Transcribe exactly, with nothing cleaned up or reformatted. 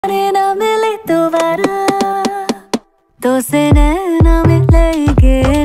जाने ना मिले दोबारा, तो से नैना मिलेंगे।